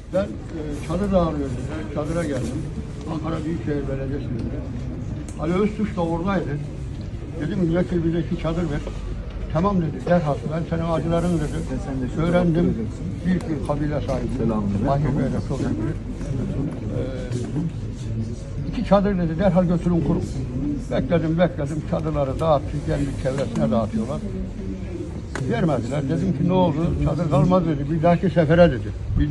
Ben çadır arıyorum. Çadıra geldim. Ankara Büyükşehir Belediyesi'nde. Ali Öztürk da oradaydı. Dedim Müvekkil bize iki çadır ver. Tamam dedi. Derhal ben senin acılarını dedi. Öğrendim. Büyük bir kabile sahibi. Mahir Bey'le çok iyi. İki çadır dedi. Derhal götürün kurun. Bekledim. Çadırları dağıttı. Kendi çevresine dağıtıyorlar. Vermediler. Dedim ki ne oldu? Çadır kalmaz dedi. Bir dahaki sefere dedi.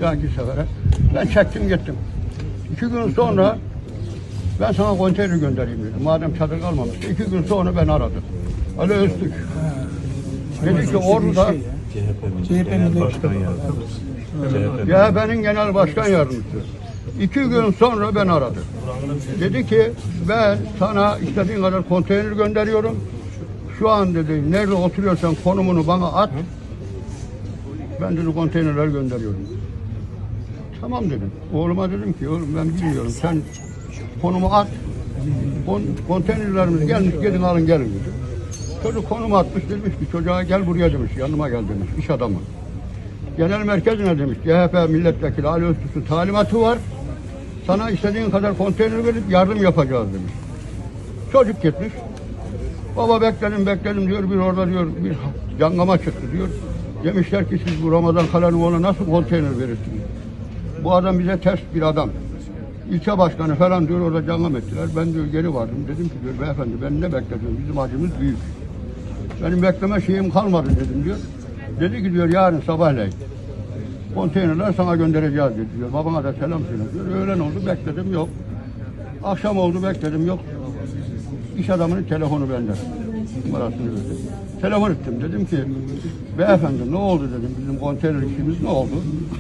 Ben çektim gittim. 2 gün sonra ben sana konteyner göndereyim dedim. Madem çadır kalmamıştı. 2 gün sonra ben aradım. Ali Öztürk. Dedi ki orada CHP'nin başkan yardımcısı. CHP'nin genel başkan yardımcısı. 2 gün sonra ben aradım. Dedi ki ben sana istediğin kadar konteyner gönderiyorum. Şu an dedi nerede oturuyorsan konumunu bana at. Ben dedi konteynerler gönderiyorum. Tamam dedim. Oğluma dedim ki oğlum ben bilmiyorum sen konumu at. Konteynerlerimiz gelmiş gelin alın gelin dedi. Çocuk konumu atmış demiş ki çocuğa gel buraya demiş yanıma gel demiş iş adamı. Genel merkezine demiş CHP milletvekili Ali Öztürk'ün talimatı var. Sana istediğin kadar konteyner verip yardım yapacağız demiş. Çocuk gitmiş. Baba bekledim diyor bir orada diyor bir yangama çıktı diyor. Demişler ki siz bu Ramazan Kalanuoğlu'na nasıl konteyner verirsiniz? Bu adam bize ters bir adam. İlçe başkanı falan diyor orada cangam ettiler. Ben diyor geri vardım. Dedim ki diyor beyefendi ben ne bekledim? Bizim acımız büyük. Benim bekleme şeyim kalmadı dedim diyor. Dedi ki diyor yarın sabahleyin konteynerler sana göndereceğiz dedi diyor. Babana da selam söyle diyor. Öğlen oldu bekledim yok. Akşam oldu bekledim yok. İş adamının telefonu bende. Numarasını verdim. Telefon ettim. Dedim ki beyefendi ne oldu dedim. Bizim konteyner işimiz ne oldu?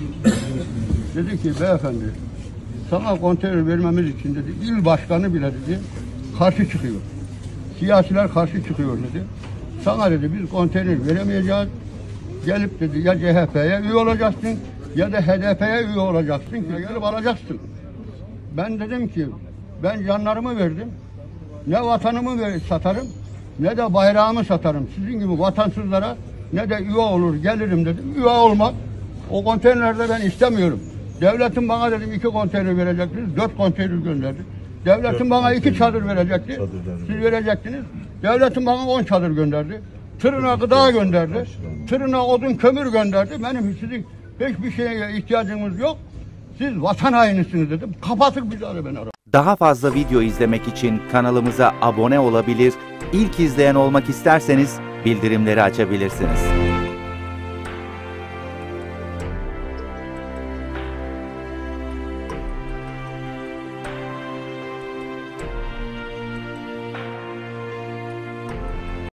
Dedi ki beyefendi sana konteyner vermemiz için dedi. İl başkanı bile dedi karşı çıkıyor. Siyasiler karşı çıkıyor dedi. Sana dedi biz konteyner veremeyeceğiz. Gelip dedi ya CHP'ye üye olacaksın ya da HDP'ye üye olacaksın ki gelip alacaksın. Ben dedim ki ben canlarımı verdim. Ne vatanımı satarım ne de bayrağımı satarım. Sizin gibi vatansızlara ne de üye olur gelirim dedim. Üye olmak. O konteynerde ben istemiyorum. Devletin bana dedim 2 konteyner verecektiniz. 4 konteyner gönderdi. Devletin bana 2 çadır verecekti. Siz verecektiniz. Devletin bana 10 çadır gönderdi. Tırına gıda gönderdi. Tırına odun kömür gönderdi. Benim sizin hiçbir şeye ihtiyacınız yok. Siz vatan hainisiniz dedim. Kapatıp bir daha beni aradı. Daha fazla video izlemek için kanalımıza abone olabilir, ilk izleyen olmak isterseniz bildirimleri açabilirsiniz.